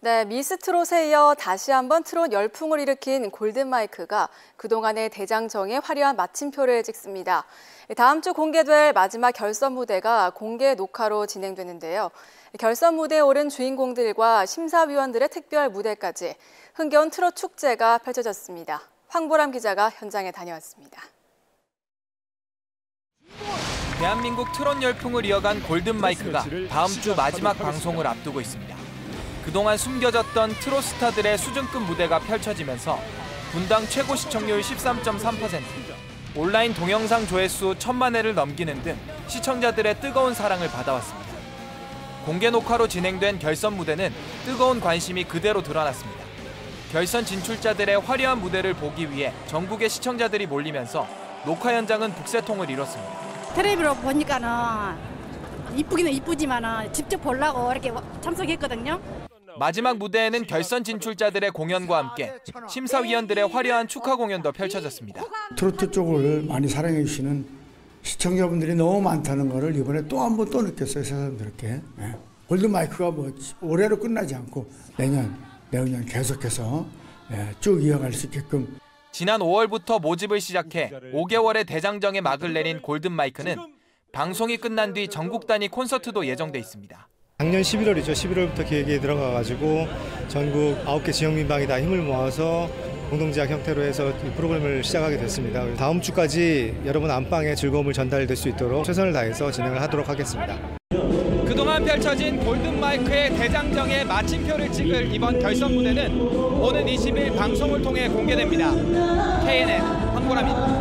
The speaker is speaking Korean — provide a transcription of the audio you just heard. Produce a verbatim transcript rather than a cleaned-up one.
네, 미스 트롯에 이어 다시 한번 트롯 열풍을 일으킨 골든마이크가 그동안의 대장정에 화려한 마침표를 찍습니다. 다음 주 공개될 마지막 결선 무대가 공개 녹화로 진행되는데요. 결선 무대에 오른 주인공들과 심사위원들의 특별 무대까지 흥겨운 트롯 축제가 펼쳐졌습니다. 황보람 기자가 현장에 다녀왔습니다. 대한민국 트롯 열풍을 이어간 골든마이크가 다음 주 마지막 방송을 앞두고 있습니다. 그동안 숨겨졌던 트롯 스타들의 수준급 무대가 펼쳐지면서 분당 최고 시청률 십삼 점 삼 퍼센트, 온라인 동영상 조회수 천만 회를 넘기는 등 시청자들의 뜨거운 사랑을 받아왔습니다. 공개 녹화로 진행된 결선 무대는 뜨거운 관심이 그대로 드러났습니다. 결선 진출자들의 화려한 무대를 보기 위해 전국의 시청자들이 몰리면서 녹화 현장은 북새통을 이뤘습니다. 텔레비로 보니까는 이쁘기는 이쁘지만 직접 보려고 이렇게 참석했거든요. 마지막 무대에는 결선 진출자들의 공연과 함께 심사위원들의 화려한 축하 공연도 펼쳐졌습니다. 트로트 쪽을 많이 사랑해 주시는 시청자분들이 너무 많다는 것을 이번에 또 한 번 또 느꼈어요, 새삼스럽게. 네. 골든마이크가 뭐 올해로 끝나지 않고 내년, 내후년 계속해서 네, 쭉 이어갈 수 있게끔. 지난 오월부터 모집을 시작해 오 개월의 대장정에 막을 내린 골든마이크는 방송이 끝난 뒤 전국 단위 콘서트도 예정돼 있습니다. 작년 십일월이죠. 십일월부터 기획에 들어가가지고 전국 아홉 개 지역 민방위 다 힘을 모아서 공동제작 형태로 해서 이 프로그램을 시작하게 됐습니다. 다음 주까지 여러분 안방에 즐거움을 전달될 수 있도록 최선을 다해서 진행을 하도록 하겠습니다. 그동안 펼쳐진 골든마이크의 대장정에 마침표를 찍을 이번 결선 무대는 오는 이십 일 방송을 통해 공개됩니다. 케이엔엔 황보람입니다.